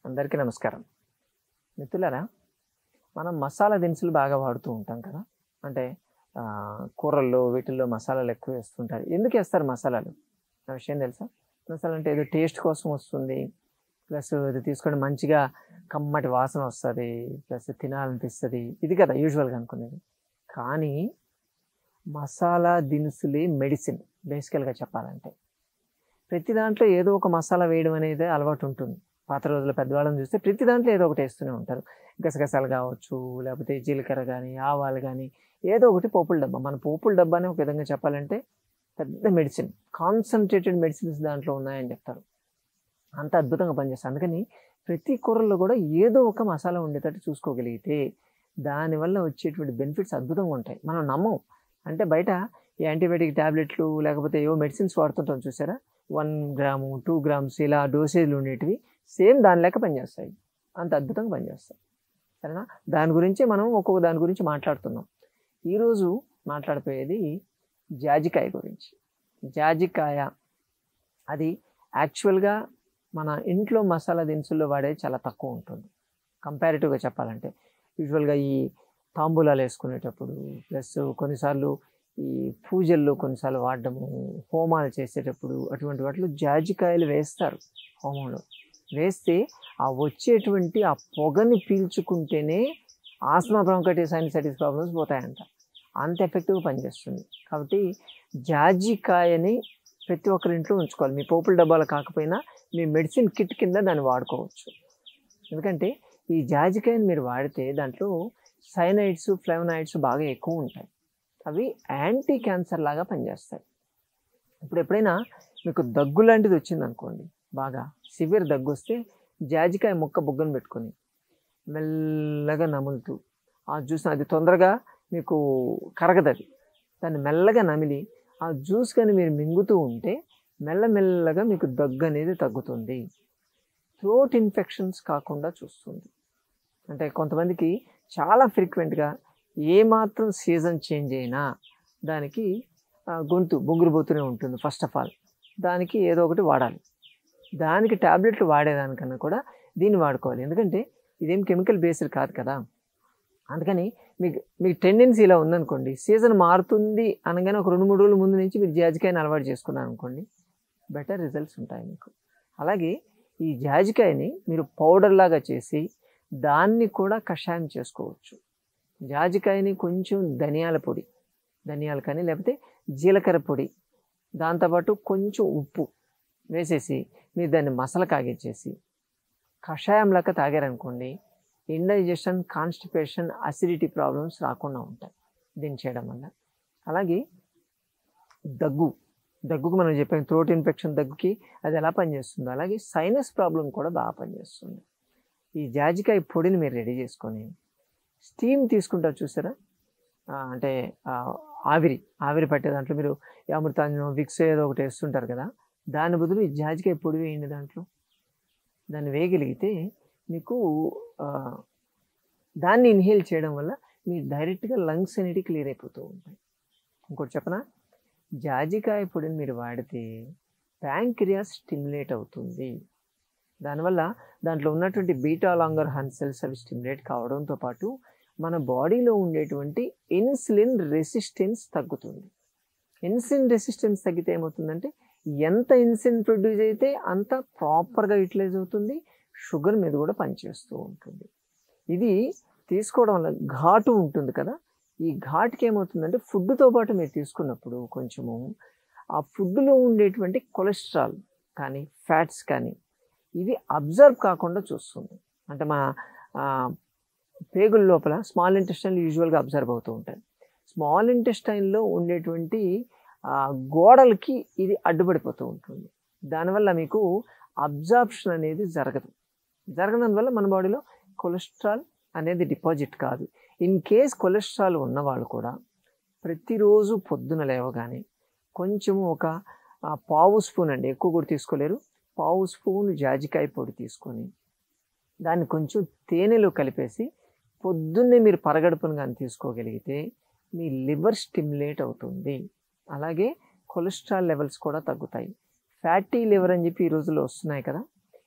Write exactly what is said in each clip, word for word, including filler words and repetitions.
అందరికీ నమస్కారం. మిత్రులారా, మనం మసాలా దినుసులు బాగా వాడుతూ ఉంటాం కదా. అంటే కూరల్లో వీటిల్లో మసాలాలు ఎక్కువ వేస్తుంటారు. ఎందుకు వేస్తారు మసాలాలు? ఆ విషయం తెలుసా? మసాలా అంటే ఏదో టేస్ట్ కోసం వస్తుంది, ప్లస్ ఇది తీసుకొని మంచిగా కమ్మటి వాసన వస్తుంది, ప్లస్ తినాలనిపిస్తుంది, ఇది కదా యూజువల్గా అనుకునేది. కానీ మసాలా దినుసులే మెడిసిన్. బేసికల్గా చెప్పాలంటే ప్రతి దాంట్లో ఏదో ఒక మసాలా వేయడం అనేది అలవాటు ఉంటుంది. పాత రోజుల పెద్దవాళ్ళని చూస్తే ప్రతి దాంట్లో ఏదో ఒకటి వేస్తూనే ఉంటారు. గసగసాలు కావచ్చు, లేకపోతే జీలకర్ర కానీ, ఆవాలు కానీ, ఏదో ఒకటి పోపుల డబ్బా. మన పోపుల డబ్బాని ఒక విధంగా చెప్పాలంటే పెద్ద మెడిసిన్, కాన్సన్ట్రేటెడ్ మెడిసిన్స్ దాంట్లో ఉన్నాయని చెప్తారు. అంత అద్భుతంగా పనిచేస్తారు. అందుకని ప్రతి కూరల్లో కూడా ఏదో ఒక మసాలా ఉండేటట్టు చూసుకోగలిగితే దానివల్ల వచ్చేటువంటి బెనిఫిట్స్ అద్భుతంగా ఉంటాయి. మనం నమ్మం. అంటే బయట యాంటీబయాటిక్ ట్యాబ్లెట్లు లేకపోతే ఏవో మెడిసిన్స్ వాడుతుంటాం చూసారా, వన్ గ్రాము టూ గ్రామ్స్ ఇలా డోసేజ్లు ఉండేటివి సేమ్ దాని లెక్క పనిచేస్తాయి. అంత అద్భుతంగా పనిచేస్తాయి. సరేనా? దాని గురించి మనం ఒక్కొక్క దాని గురించి మాట్లాడుతున్నాం. ఈరోజు మాట్లాడిపోయేది జాజికాయ గురించి. జాజికాయ అది యాక్చువల్గా మన ఇంట్లో మసాలా దినుసుల్లో వాడేది చాలా తక్కువ ఉంటుంది కంపారిటివ్గా చెప్పాలంటే. యూజువల్గా ఈ తాంబూలాలు వేసుకునేటప్పుడు, ప్లస్ కొన్నిసార్లు ఈ పూజల్లో కొన్నిసార్లు వాడడము, హోమాలు చేసేటప్పుడు అటువంటి వాటిలో జాజికాయలు వేస్తారు. హోమంలో వేస్తే ఆ వచ్చేటువంటి ఆ పొగని పీల్చుకుంటేనే ఆస్మా, బ్రాంకైటిస్, సైనసైటిస్ ప్రాబ్లమ్స్ పోతాయంట. అంత ఎఫెక్టివ్గా పనిచేస్తుంది. కాబట్టి జాజికాయని ప్రతి ఒక్కరి ఇంట్లో ఉంచుకోవాలి. మీ పోపుల డబ్బాలు కాకపోయినా మీ మెడిసిన్ కిట్ కింద దాన్ని వాడుకోవచ్చు. ఎందుకంటే ఈ జాజికాయని మీరు వాడితే దాంట్లో సైనైడ్స్, ఫ్లేవనాయిడ్స్ బాగా ఎక్కువ ఉంటాయి. అవి యాంటీ క్యాన్సర్ లాగా పనిచేస్తాయి. ఇప్పుడు ఎప్పుడైనా మీకు దగ్గు లాంటిది వచ్చిందనుకోండి, బాగా సివియర్ దగ్గు వస్తే జాజికాయ ముక్క బుగ్గను పెట్టుకొని మెల్లగా నములుతూ ఆ జ్యూస్, అది తొందరగా మీకు కరగదు, అది దాన్ని మెల్లగా నమిలి ఆ జ్యూస్ కానీ మీరు మింగుతూ ఉంటే మెల్లమెల్లగా మీకు దగ్గు అనేది తగ్గుతుంది. థ్రోట్ ఇన్ఫెక్షన్స్ కాకుండా చూస్తుంది. అంటే కొంతమందికి చాలా ఫ్రీక్వెంట్గా ఏమాత్రం సీజన్ చేంజ్ అయినా దానికి గొంతు బొంగురుపోతూనే ఉంటుంది. ఫస్ట్ ఆఫ్ ఆల్ దానికి ఏదో ఒకటి వాడాలి. దానికి ట్యాబ్లెట్లు వాడేదానికన్నా కూడా దీన్ని వాడుకోవాలి. ఎందుకంటే ఇదేం కెమికల్ బేస్డ్ కాదు కదా. అందుకని మీకు మీకు టెండెన్సీ ఇలా ఉందనుకోండి, సీజన్ మారుతుంది అనగానే ఒక రెండు మూడు రోజుల ముందు నుంచి మీరు జాజికాయని అలవాటు చేసుకున్నారు అనుకోండి, బెటర్ రిజల్ట్స్ ఉంటాయి మీకు. అలాగే ఈ జాజికాయని మీరు పౌడర్ లాగా చేసి దాన్ని కూడా కషాయం చేసుకోవచ్చు. జాజికాయని కొంచెం ధనియాల పొడి, ధనియాలు కానీ లేకపోతే జీలకర్ర పొడి, దాంతోపాటు కొంచెం ఉప్పు వేసేసి మీరు దాన్ని మసాలా కాగించేసి కషాయం లాగా తాగారనుకోండి, ఇండైజెషన్, కాన్స్టిపేషన్, అసిడిటీ ప్రాబ్లమ్స్ రాకుండా ఉంటాయి దీన్ని చేయడం వల్ల. అలాగే దగ్గు, దగ్గుకు మనం చెప్పాం థ్రోట్ ఇన్ఫెక్షన్ దగ్గుకి అది ఎలా పనిచేస్తుందో అలాగే సైనస్ ప్రాబ్లం కూడా బాగా పనిచేస్తుంది. ఈ జాజికాయ పొడిని మీరు రెడీ చేసుకొని స్టీమ్ తీసుకుంటారు చూసారా, అంటే ఆవిరి ఆవిరి పట్టే దాంట్లో మీరు అమృతాంజనం, విక్స్ ఏదో ఒకటి వేస్తుంటారు కదా, దాని బదులు ఈ జాజికాయ పొడి వేయండి. దాంట్లో దాన్ని వేయగలిగితే మీకు దాన్ని ఇన్హేల్ చేయడం వల్ల మీరు డైరెక్ట్గా లంగ్స్ అనేవి క్లియర్ అయిపోతూ ఉంటాయి. ఇంకోటి చెప్పనా, జాజికాయ పొడిని మీరు వాడితే ప్యాంక్రియాస్ స్టిమ్యులేట్ అవుతుంది. దానివల్ల దాంట్లో ఉన్నటువంటి బీటా లాంగర్ హార్న్ సెల్స్ అవి స్టిమ్యులేట్ కావడంతో పాటు మన బాడీలో ఉండేటువంటి ఇన్సులిన్ రెసిస్టెన్స్ తగ్గుతుంది. ఇన్సులిన్ రెసిస్టెన్స్ తగ్గితే ఏమవుతుందంటే ఎంత ఇన్సులిన్ ప్రొడ్యూస్ అయితే అంత ప్రాపర్గా యూటిలైజ్ అవుతుంది. షుగర్ మీద కూడా పనిచేస్తూ ఉంటుంది. ఇది తీసుకోవడం వల్ల ఘాటు ఉంటుంది కదా, ఈ ఘాటుకి ఏమవుతుందంటే ఫుడ్తో పాటు మీరు తీసుకున్నప్పుడు కొంచెము ఆ ఫుడ్లో ఉండేటువంటి కొలెస్ట్రాల్ కానీ ఫ్యాట్స్ కానీ ఇవి అబ్జర్వ్ కాకుండా చూస్తుంది. అంటే మన పేగుల లోపల స్మాల్ ఇంటెస్టైన్లో యూజువల్గా అబ్జర్వ్ అవుతూ ఉంటాయి. స్మాల్ ఇంటెస్టైన్లో ఉండేటువంటి గోడలకి ఇది అడ్డుపడిపోతూ ఉంటుంది. దానివల్ల మీకు అబ్జార్ప్షన్ అనేది జరగదు. జరగడం వల్ల మన బాడీలో కొలెస్ట్రాల్ అనేది డిపాజిట్ కాదు. ఇన్ కేస్ కొలెస్ట్రాల్ ఉన్నవాళ్ళు కూడా ప్రతిరోజు పొద్దున లేవగానే కొంచెము ఒక పావు స్పూన్ అండి, ఎక్కువ కూడా తీసుకోలేరు, పావు స్పూన్ జాజికాయ పొడి తీసుకొని దాన్ని కొంచెం తేనెలో కలిపేసి పొద్దున్నే మీరు పరగడుపును కానీ తీసుకోగలిగితే మీ లివర్ స్టిమ్యులేట్ అవుతుంది. అలాగే కొలెస్ట్రాల్ లెవెల్స్ కూడా తగ్గుతాయి. ఫ్యాటీ లివర్ అని చెప్పి ఈ రోజుల్లో వస్తున్నాయి కదా,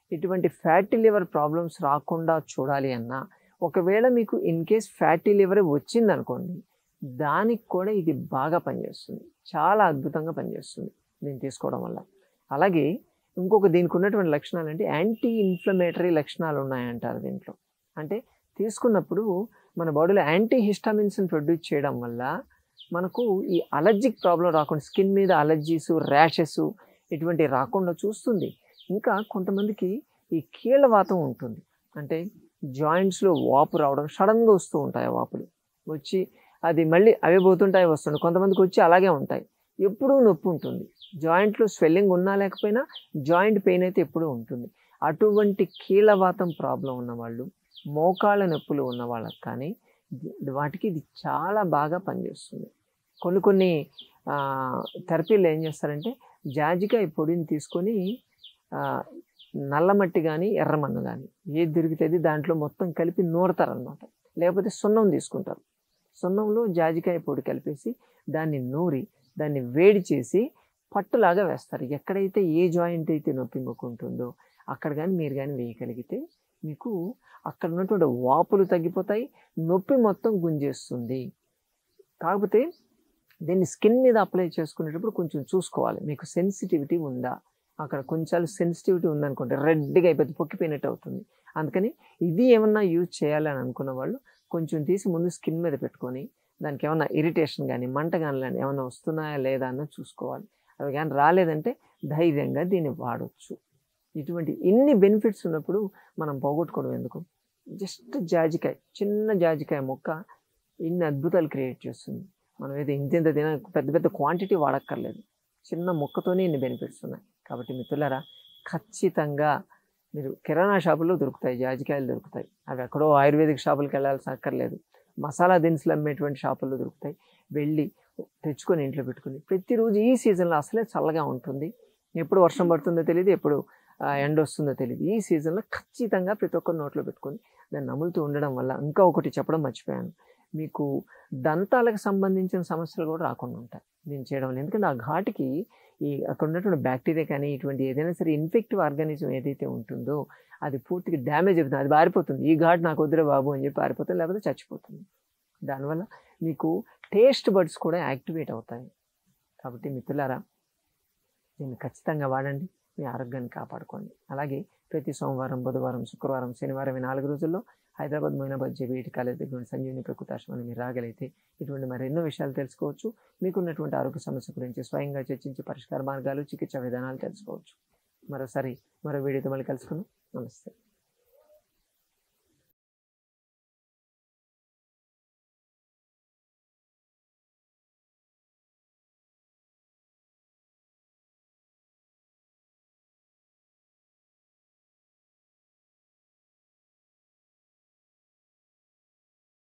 ఇటువంటి ఫ్యాటీ లివర్ ప్రాబ్లమ్స్ రాకుండా చూడాలి అన్నా, ఒకవేళ మీకు ఇన్ కేస్ ఫ్యాటీ లివర్ వచ్చిందనుకోండి, దానికి కూడా ఇది బాగా పనిచేస్తుంది, చాలా అద్భుతంగా పనిచేస్తుంది దీన్ని తీసుకోవడం వల్ల. అలాగే ఇంకొక దీనికి ఉన్నటువంటి లక్షణాలు అంటే యాంటీ ఇన్ఫ్లమేటరీ లక్షణాలు ఉన్నాయంటారు దీంట్లో. అంటే తీసుకున్నప్పుడు మన బాడీలో యాంటీ హిస్టామిన్స్ని ప్రొడ్యూస్ చేయడం వల్ల మనకు ఈ అలర్జిక్ ప్రాబ్లం రాకుండా, స్కిన్ మీద అలర్జీస్, ర్యాషెస్ ఇటువంటి రాకుండా చూస్తుంది. ఇంకా కొంతమందికి ఈ కీళ్ళవాతం ఉంటుంది, అంటే జాయింట్స్లో వాపు రావడం, సడన్గా వస్తూ ఉంటాయి ఆ వాపులు వచ్చి, అది మళ్ళీ అవే పోతుంటాయి వస్తుంటాయి. కొంతమందికి వచ్చి అలాగే ఉంటాయి, ఎప్పుడూ నొప్పి ఉంటుంది, జాయింట్లో స్వెల్లింగ్ ఉన్నా లేకపోయినా జాయింట్ పెయిన్ అయితే ఎప్పుడూ ఉంటుంది. అటువంటి కీళ్ళవాతం ప్రాబ్లం ఉన్నవాళ్ళు, మోకాళ్ళ నొప్పులు ఉన్న వాళ్ళకి కానీ వాటికి ఇది చాలా బాగా పనిచేస్తుంది. కొన్ని కొన్ని థెరపీలు ఏం చేస్తారంటే జాజికాయ పొడిని తీసుకొని నల్లమట్టి కానీ ఎర్రమన్ను కానీ ఏది దొరికితే దాంట్లో మొత్తం కలిపి నూరతారనమాట. లేకపోతే సున్నం తీసుకుంటారు, సున్నంలో జాజికాయ పొడి కలిపేసి దాన్ని నూరి దాన్ని వేడి చేసి పట్టులాగా వేస్తారు. ఎక్కడైతే ఏ జాయింట్ అయితే నొప్పి మొక్కుంటుందో అక్కడ కానీ మీరు కానీ వేయగలిగితే మీకు అక్కడ ఉన్నటువంటి వాపులు తగ్గిపోతాయి, నొప్పి మొత్తం గుంజేస్తుంది. కాకపోతే దీన్ని స్కిన్ మీద అప్లై చేసుకునేటప్పుడు కొంచెం చూసుకోవాలి, మీకు సెన్సిటివిటీ ఉందా. అక్కడ కొంచెం సెన్సిటివిటీ ఉందనుకోండి రెడ్గా అయిపోతుంది, పొక్కిపోయినట్టు అవుతుంది. అందుకని ఇది ఏమన్నా యూజ్ చేయాలని అనుకున్న వాళ్ళు కొంచెం తీసి ముందు స్కిన్ మీద పెట్టుకొని దానికి ఏమన్నా ఇరిటేషన్ కానీ మంట కానీ ఏమన్నా వస్తున్నాయా లేదా అన్నది చూసుకోవాలి. అవి కానీ రాలేదంటే ధైర్యంగా దీన్ని వాడవచ్చు. ఇటువంటి ఇన్ని బెనిఫిట్స్ ఉన్నప్పుడు మనం పోగొట్టుకోవడం ఎందుకు? జస్ట్ జాజికాయ, చిన్న జాజికాయ మొక్క ఇన్ని అద్భుతాలు క్రియేట్ చేస్తుంది. మనం ఏదో ఇంత తిన పెద్ద పెద్ద క్వాంటిటీ వాడక్కర్లేదు, చిన్న మొక్కతోనే ఇన్ని బెనిఫిట్స్ ఉన్నాయి. కాబట్టి మిత్రులారా, ఖచ్చితంగా మీరు కిరాణా షాపుల్లో దొరుకుతాయి, జాజికాయలు దొరుకుతాయి. అవి ఎక్కడో ఆయుర్వేదిక్ షాపులకు వెళ్ళాల్సిన అక్కర్లేదు, మసాలా దినుసులు అమ్మేటువంటి షాపుల్లో దొరుకుతాయి. వెళ్ళి తెచ్చుకొని ఇంట్లో పెట్టుకుని ప్రతిరోజు ఈ సీజన్లో అసలే చల్లగా ఉంటుంది, ఎప్పుడు వర్షం పడుతుందో తెలియదు, ఎప్పుడు ఎండ వస్తుందో తెలియదు. ఈ సీజన్లో ఖచ్చితంగా ప్రతి ఒక్కరు నోట్లో పెట్టుకొని దాన్ని నములుతూ ఉండడం వల్ల, ఇంకా ఒకటి చెప్పడం మర్చిపోయాను, మీకు దంతాలకు సంబంధించిన సమస్యలు కూడా రాకుండా ఉంటాయి దీన్ని చేయడం వల్ల. ఎందుకంటే ఆ ఘాటుకి ఈ అక్కడ ఉన్నటువంటి బ్యాక్టీరియా కానీ ఇటువంటి ఏదైనా సరే ఇన్ఫెక్టివ్ ఆర్గానిజం ఏదైతే ఉంటుందో అది పూర్తిగా డ్యామేజ్ అవుతుంది, అది పారిపోతుంది. ఈ ఘాటు నాకు వద్దురే బాబు అని చెప్పి పారిపోతుంది, లేకపోతే చచ్చిపోతుంది. దానివల్ల మీకు టేస్ట్ బడ్స్ కూడా యాక్టివేట్ అవుతాయి. కాబట్టి మిత్రులారా, దీన్ని ఖచ్చితంగా వాడండి, మీ ఆరోగ్యాన్ని కాపాడుకోండి. అలాగే ప్రతి సోమవారం, బుధవారం, శుక్రవారం, శనివారం ఈ నాలుగు రోజుల్లో హైదరాబాద్ మొయినాబాద్ జేబీఈటీ కాలేజ్ దగ్గర సంజీవని ప్రకృతాశ్రమాన్ని మీరు రాగలిగితే ఇటువంటి మరి ఎన్నో విషయాలు తెలుసుకోవచ్చు. మీకున్నటువంటి ఆరోగ్య సమస్య గురించి స్వయంగా చర్చించి పరిష్కార మార్గాలు, చికిత్సా విధానాలు తెలుసుకోవచ్చు. మరోసారి మరో వీడియోతో మళ్ళీ కలుసుకుందాం. నమస్తే.